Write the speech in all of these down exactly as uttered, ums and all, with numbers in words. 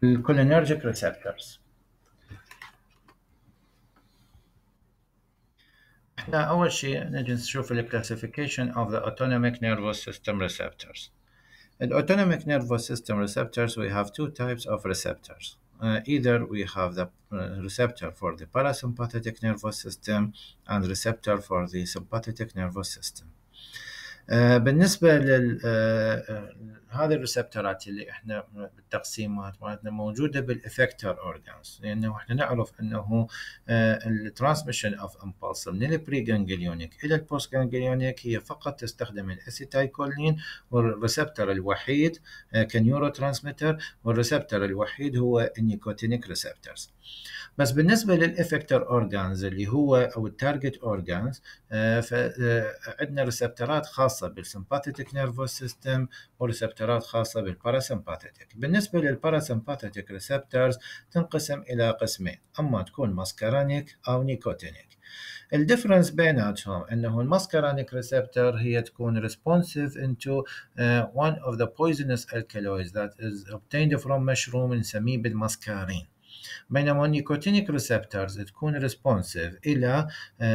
الcholinergic receptors. احنا أول شيء نجي نشوف ال classification of the autonomic nervous system receptors. In autonomic nervous system receptors, we have two types of receptors. Uh, either we have the uh, receptor for the parasympathetic nervous system and receptor for the sympathetic nervous system. آه بالنسبة لل آه هذه الريسبتورات اللي احنا بالتقسيمات مالتنا موجودة بالإفكتور أورجانز، لأنه احنا نعرف أنه الترانسميشن أوف إمبulse من البري جانجليونيك إلى البوست جانجليونيك هي فقط تستخدم الأسيتايكولين، والريسبتور الوحيد آه كنيورو ترانسميتر، والريسبتور الوحيد هو النيكوتينيك ريسبتورز. بس بالنسبة للإفكتور أورجانز اللي هو أو التارجت أورجانز، فعندنا ريسبتورات خاصة بالسمباثيتك نيرفوس سيستم وريسبتورات خاصة بالباراسمباثيتك. بالنسبة للباراسمباثيتك ريسبتورز تنقسم إلى قسمين، أما تكون ماسكارانيك أو نيكوتينيك. الديفرنس بيناتهم أنه الماسكارانيك ريسبتور هي تكون responsive into uh, one of the poisonous alkaloids that is obtained from mushroom نسميه بالماسكارين، بينما النيكوتينيك ريسبتورز تكون ريسبونسيف إلى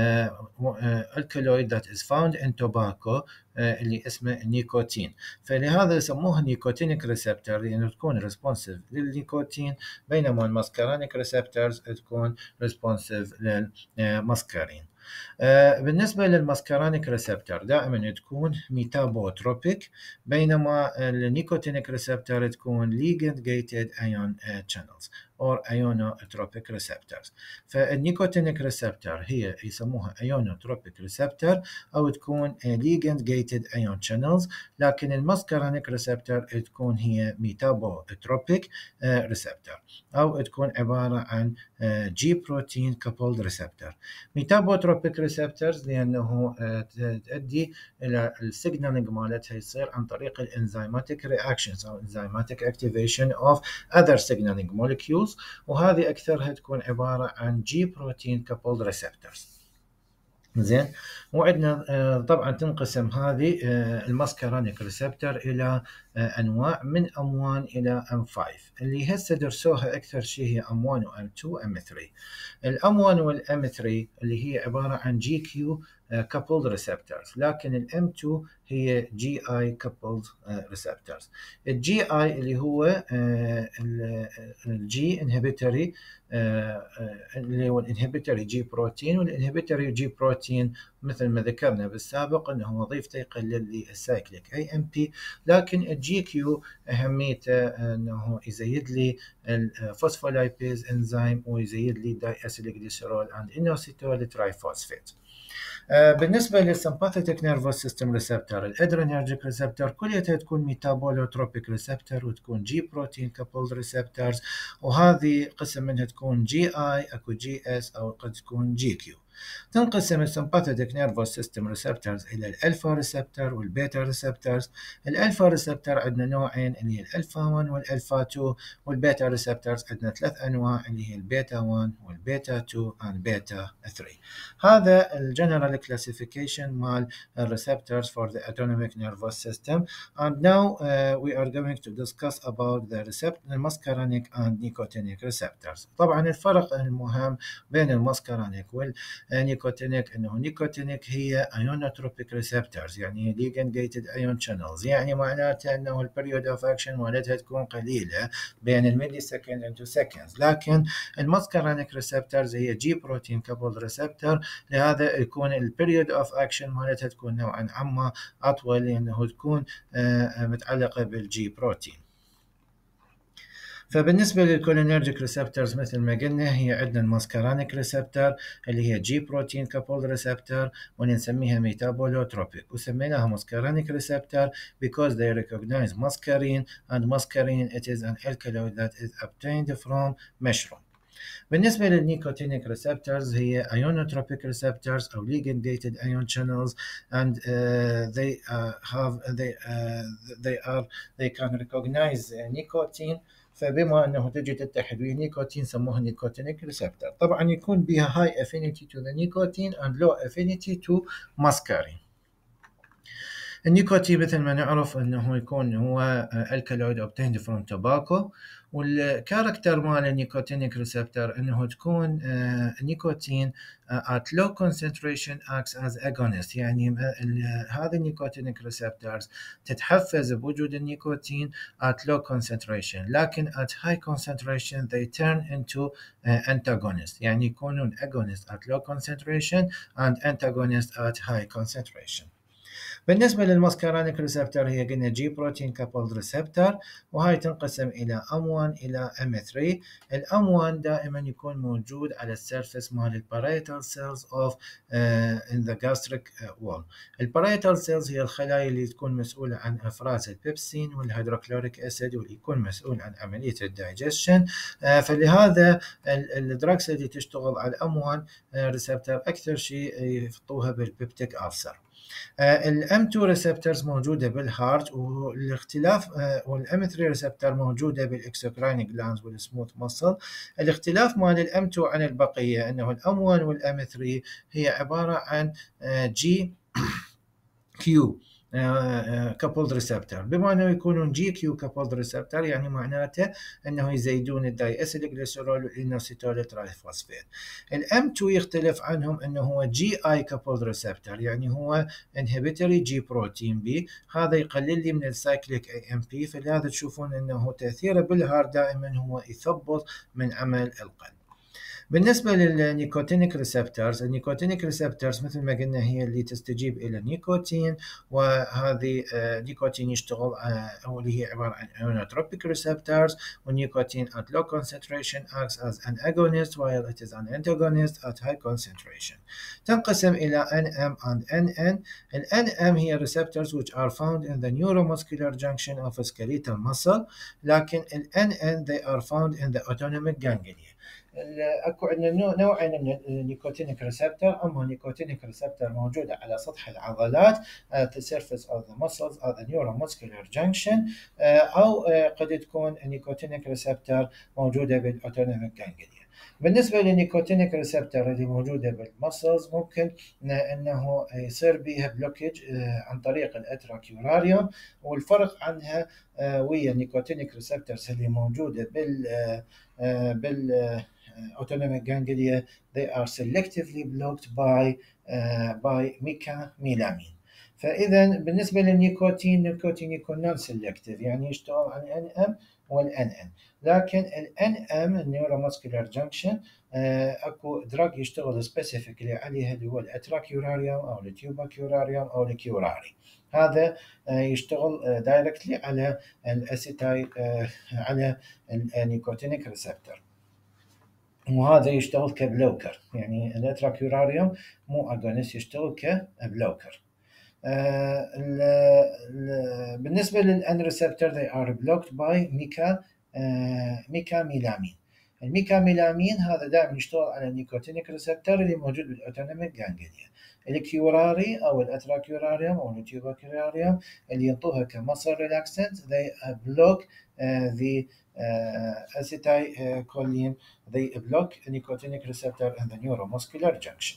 الكالويد that is found in tobacco اللي اسمه النيكوتين، فلهذا يسموها نيكوتينيك ريسبتور لأنه تكون ريسبونسيف للنيكوتين، بينما الماسكارانيك ريسبتورز تكون ريسبونسيف للماسكارين. بالنسبة للماسكارانيك ريسبتور دائما تكون ميتابوتروبيك، بينما النيكوتينيك ريسبتور تكون ligand gated ion channels or ionotropic receptors. فالنيكوتينيك ريسبتور هي يسموها ionotropic receptor أو تكون ligand gated ion channels، لكن الماسكارانيك ريسبتور تكون هي ميتابوتروبيك receptor أو تكون عبارة عن G protein coupled receptor. ميتابوتروبيك ريسبتورز لأنه تؤدي إلى السيجنالينج مالتها يصير عن طريق الانزيماتيك رياكشنز أو enzymatic activation of other signaling molecules، وهذه أكثرها تكون عبارة عن G protein coupled receptors. زين، وعندنا طبعا تنقسم هذه الماسكارانيك ريسبتور إلى أنواع من أم واحد إلى أم خمسة، اللي هسه درسوها أكثر شيء هي أم واحد و أم اثنين و أم ثلاثة. الأم واحد والأم ثلاثة اللي هي عبارة عن جي كيو coupled receptors، لكن الام اثنين هي جي اي coupled receptors. الجي اي اللي هو الجي inhibitory اللي هو الانهبيتوري جي بروتين، والانهبيتوري جي بروتين مثل ما ذكرنا بالسابق انه وظيفته يقلل لي السايكليك اي ام بي، لكن الجي كيو اهميته انه يزيد لي الفوسفولايبيز انزيم ويزيد لي داي اسيلجليسيرول اند انوسيتول ترايفوسفيت. بالنسبة للسمباثيتك نيرفوس سيستم ريسبتور الادرينرجيك ريسبتور كلها تكون ميتابولوتروبيك ريسبتور وتكون جي بروتين كابلد ريسبتورز، وهذه قسم منها تكون جي اي اكو جي اس او قد تكون جي كيو. تنقسم السمباثيتك نيرفوس سيستم ريسبتورز الى الالفا ريسبتور والبيتا ريسبتورز. الالفا ريسبتور عندنا نوعين اللي هي الالفا واحد والالفا اثنين، والبيتا ريسبتورز عندنا ثلاث انواع اللي هي البيتا واحد والبيتا اثنين والبيتا ثلاثة. هذا الجنرال كلاسيفيكيشن مال الريسبتورز for the autonomic nervous system. And now uh, we are going to discuss about the receptor الماسكارانيك and nicotinic receptors. طبعا الفرق المهم بين الماسكارانيك وال نيكوتينيك انه نيكوتينيك هي ايونوتروبيك ريسبتورز، يعني ligand gated ion channels، يعني معناته انه البريود اوف اكشن مالتها تكون قليله بين الملي سكند انتو سكندز، لكن الماسكارانيك ريسبتورز هي جي بروتين كابل ريسبتور، لهذا يكون البريود اوف اكشن مالتها تكون نوعا عما اطول لانه تكون متعلقه بالجي بروتين. فبالنسبة للكولينرجيك ريسبتورز مثل ما قلنا هي عندنا الماسكارانيك ريسبتور اللي هي جي بروتين كابل ريسبتور، ونسميها ميتابولوتروبيك، وسميناها ماسكارانيك ريسبتور because they recognize mascarine, and mascarine it is an alkaloid that is obtained from mushroom. بالنسبة للنيكوتينيك ريسبتورز هي ionotropic receptors أو ligand gated ion channels, and uh, they uh, have they uh, they are they can recognize nicotine. فبما أنه تجي تتحد ويا نيكوتين سموها نيكوتينيك ريسبتور. طبعا يكون بها high affinity to the nicotine and low affinity to mascarine. النيكوتين مثل ما نعرف انه يكون هو alkaloid obtained from tobacco، والكاركتر مال النيكوتينيك ريسبتور انه تكون النيكوتين at low concentration acts as agonist، يعني هذه النيكوتينيك ريسبتورز تتحفز بوجود النيكوتين at low concentration، لكن at high concentration they turn into antagonist، يعني يكونون agonist at low concentration and antagonist at high concentration. بالنسبة للمسكرانيك ريسبتور هي قلنا جي بروتين كابلد ريسبتور، وهاي تنقسم إلى أم واحد إلى أم ثلاثة. الأم واحد دائما يكون موجود على السيرفس مال البارايتال سيلز اوف in the gastric wall. البارايتال سيلز هي الخلايا اللي تكون مسؤولة عن إفراز البيبسين والهيدروكلوريك أسيد، واللي يكون مسؤول عن عملية الدايجيشن. فلهذا الدراكس اللي تشتغل على الأم واحد ريسبتور أكثر شيء يفطوها بالبيبتيك ألسر. الام اثنين ريسبتورز موجوده بالهارت، والاختلاف والام ثلاثة ريسبتور موجوده بالاكسوكراين جلاندز والسموث ماسل. الاختلاف مال الام اثنين عن البقيه انه الام واحد والام ثلاثة هي عباره عن جي كيو كابلد ريسبتور. بما انه يكونون جي كيو كابلد ريسبتور يعني معناته انه يزيدون الداي اسيل جليسرول والانوسيتول ترايفوسفيت. الام اثنين يختلف عنهم انه هو جي اي كابلد ريسبتور، يعني هو انهبيتوري جي بروتين بي، هذا يقلل لي من السايكليك اي ام بي، فلهذا تشوفون انه تاثيره بالهارت دائما هو يثبط من عمل القلب. بالنسبة للنيكوتينيك ريسبتورز، النيكوتينيك ريسبتورز مثل ما قلنا هي اللي تستجيب إلى النيكوتين، وهذه نيكوتين يشتغل أو اللي هي عبارة عن inotropic receptors، والنيكوتين at low concentration acts as an agonist while it is an antagonist at high concentration. تنقسم إلى إن إم and إن إن. ال إن إم هي receptors which are found in the neuromuscular junction of a skeletal muscle، لكن ال إن إن they are found in the autonomic ganglia. اكو عندنا نوعين من النيكوتينيك ريسبتور، اما نيكوتينيك ريسبتور موجوده على سطح العضلات at the surface of the muscles of the neuromuscular junction، او قد تكون النيكوتينيك ريسبتور موجوده بالاوتونوميك جانجليا. بالنسبه للنيكوتينيك ريسبتور اللي موجوده بالمسلز ممكن انه يصير بها بلوكج عن طريق الاتراكيوراريوم، والفرق عنها ويا النيكوتينيك ريسبتورز اللي موجوده بال بال autonomic ganglia they are selectively blocked by uh, by mecamylamine. فإذا بالنسبة للنيكوتين، النيكوتين يكون نون سيلكتيف، يعني يشتغل على ال إن إم وال إن إن، لكن ال إن إم النيوروماسكولار جنكشن اكو دراج يشتغل سبيسيفيكلي عليها اللي هو الاتراكيوراريوم او التيوباكيوراريوم او الكيوراري. هذا يشتغل دايركتلي على الاسيتايل على النيكوتينيك ريسبتور، وهذا يشتغل كبلوكر، يعني الاتراكيوراريوم مو اجونست، يشتغل كبلوكر. آه ال ال بالنسبه للان ريسبتور they are blocked by ميكا آه ميكاميلامين. الميكاميلامين هذا دائما يشتغل على النيكوتينيك ريسبتور اللي موجود بالاوتونوميك جانجليا. الكيوراري او الاتراكيوراريوم او التيوباكيوراريوم اللي ينطوها كمسل ريلاكسنت they block uh, the uh, acetylcholine they block the nicotinic receptor in the neuromuscular junction.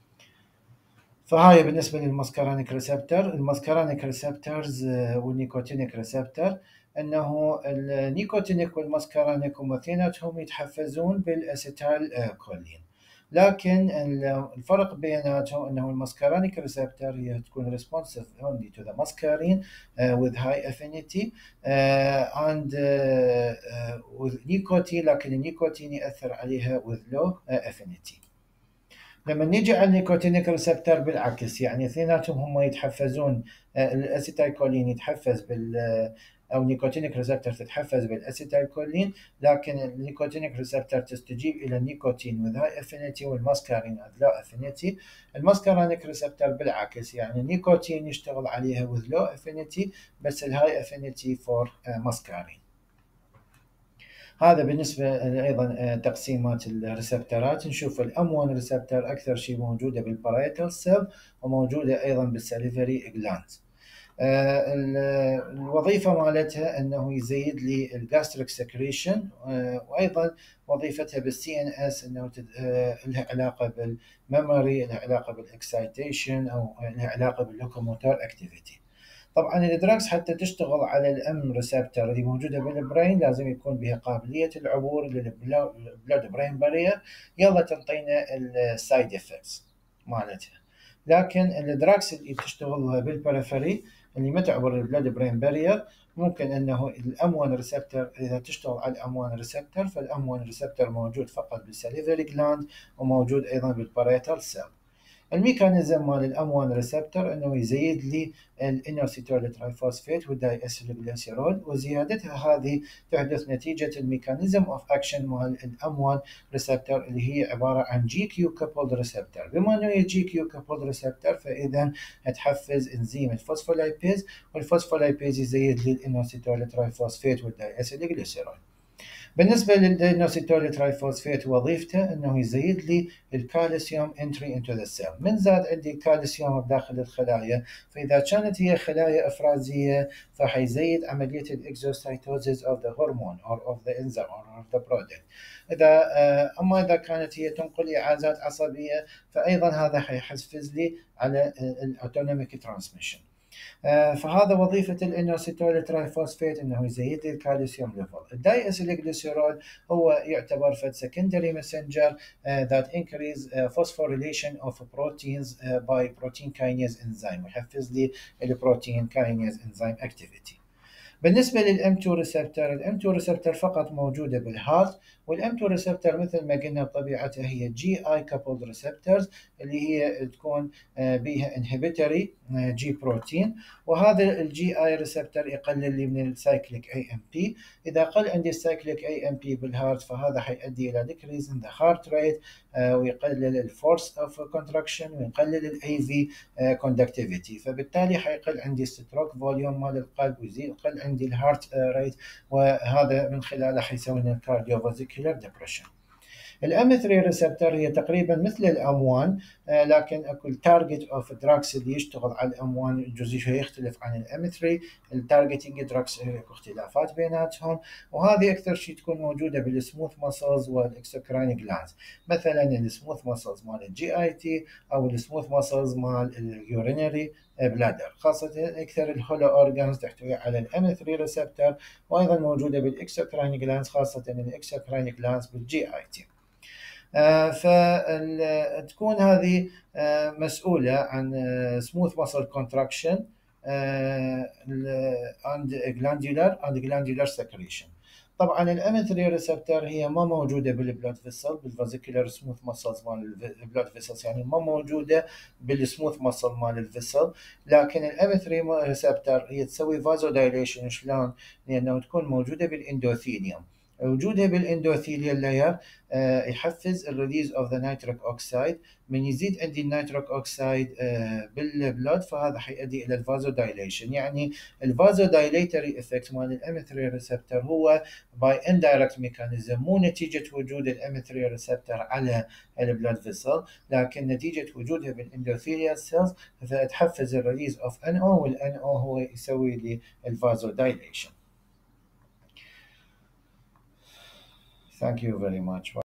فهاي بالنسبة للمسكرانيك ريسبتور. المسكرانيك ريسبتورز والنيكوتينيك ريسبتور انه النيكوتينيك والمسكرانيك هم اثنيناتهم يتحفزون بالاسيتال كولين، لكن الفرق بيناتهم انه المسكرانيك ريسبتور هي تكون responsive only to the muscarine uh, with high affinity uh, and uh, uh, with nicotine، لكن النيكوتين يأثر عليها with low uh, affinity. لما نيجي على النيكوتينيك ريسبتور بالعكس، يعني اثنيناتهم هم يتحفزون، الاسيتايلكولين يتحفز بال او نيكوتينيك ريسبتور تتحفز بالاسيتايلكولين، لكن النيكوتينيك ريسبتور تستجيب الى النيكوتين with high affinity والماسكارين with low affinity. الماسكارينيك ريسبتور بالعكس، يعني النيكوتين يشتغل عليها with low affinity بس الهاي affinity for ماسكارين. هذا بالنسبة أيضا تقسيمات الريسبتورات. نشوف الأم واحد ريسبتور أكثر شيء موجودة بالبارايتال سيل، وموجودة أيضا بالساليفري جلاندز. الوظيفة مالتها أنه يزيد لي الجاستريك سكريشن، وأيضا وظيفتها بالسي إن إس أنه لها علاقة بالميموري، لها علاقة بالإكسايتيشن، أو لها علاقة باللوكوموتور أكتيفيتي. طبعا الدراجز حتى تشتغل على الام ريسبتور اللي موجوده بالبرين لازم يكون بها قابليه العبور للبلود برين بارير، يلا تنطينا السايد افكتس مالتها. لكن الدراجز اللي تشتغل بالبريفري اللي ما تعبر البلود برين بارير ممكن انه الام واحد ريسبتور اذا تشتغل على الام واحد ريسبتور، فالام واحد ريسبتور موجود فقط بالساليفري جلاند وموجود ايضا بالباريتال سيل. الميكانيزم مال الام واحد ريسبتور انه يزيد لي الانوسيتول ترايفوسفيت والداي اسيلجليسيرول، وزيادتها هذه تحدث نتيجه الميكانيزم اوف اكشن مال الام واحد ريسبتور اللي هي عباره عن جي كيو كابلد ريسبتور. بما انه هي جي كيو كابلد ريسبتور فاذا تحفز انزيم الفوسفولايبيز، والفوسفولايبيز يزيد لي الانوسيتول ترايفوسفيت والداي اسيلجليسيرول. بالنسبة للإنوسيتول ترايفوسفيت وظيفته أنه يزيد لي الكالسيوم entry into the cell. من زاد عندي الكالسيوم بداخل الخلايا، فإذا كانت هي خلايا إفرازية فحيزيد عملية الإكزوسايتوزيس of the hormone or of the enzyme or of the product. إذا أما إذا كانت هي تنقل إعازات عصبية فأيضا هذا حيحفز لي على الأوتونوميك ترانسميشن. فهذا وظيفة الإنوسيتول ترايفوسفيت أنه يزيد الكالسيوم ليفل. الداي اسيلجليسيرول هو يعتبر فد secondary messenger uh, that increase uh, phosphorylation of proteins uh, by protein kinase enzyme، يحفز لي البروتين كاينيز انزيم activity. بالنسبة للإم تو ريسبتور، الإم تو ريسبتور فقط موجودة بالهارت، والإم تو ريسبتور مثل ما قلنا بطبيعتها هي جي اي كابلد ريسبتورز اللي هي تكون بها انهبيتوري جي بروتين، وهذا الجي اي ريسبتور يقلل لي من السايكليك اي ام بي. اذا قل عندي السايكليك اي ام بي بالهارت فهذا حيؤدي الى decrease in the heart rate ويقلل الفورس اوف كونتراكشن ويقلل الاي في كوندكتيفيتي، فبالتالي حيقل عندي ستروك فوليوم مال القلب ويزيد يقل عندي الهارت ريت، وهذا من خلاله حيسوي لنا الكارديوفاسكولار ديبريشن. الام ثلاثة ريسبتور هي تقريبا مثل الام واحد، لكن اكو التارجت اوف دراكس اللي يشتغل على الام واحد جزء يختلف عن الام ثلاثة، التارجتنج دراكس اكو اختلافات بيناتهم، وهذه اكثر شيء تكون موجوده بالسموث ماسلز والاكسوكراين جلاندز، مثلا السموث ماسلز مال الجي اي تي او السموث ماسلز مال اليورينري بلادر، خاصة أكثر الهولو أورجانز تحتوي على الام ثلاثة ريسبتور، وأيضا موجودة بالإكسوكراين جلاندز خاصة الإكسوكراين جلاندز بالجي اي تي. آه فتكون هذه آه مسؤولة عن smooth muscle contraction آه and glandular and glandular secretion. طبعا الام ثلاثة ريسبتور هي ما موجوده بالبلود فيسل بالفاسيكولار سموث ماسلز مال البلود فيسلز، يعني ما موجوده بالسموث ماسل مال الفيسل، لكن الام ثلاثة ريسبتور هي تسوي فازو دايليشن. شلون؟ لانه تكون موجوده بالاندوثيليوم، وجودها بالاندوثيليال لاير يحفز الريليز اوف ذا نيتريك اوكسايد. من يزيد عندي النيتريك اوكسايد بالبلود فهذا حيؤدي الى الفازو دايليشن، يعني الفازو دايليتري افكت مال الام ثلاثة ريسبتور هو باي اندايركت ميكانيزم، مو نتيجه وجود الام ثلاثة ريسبتور على البلود فيسل، لكن نتيجه وجودها بالاندوثيليال سيلز فتحفز الريليز اوف ان او، والان او هو يسوي لي الفازو دايليشن. Thank you very much.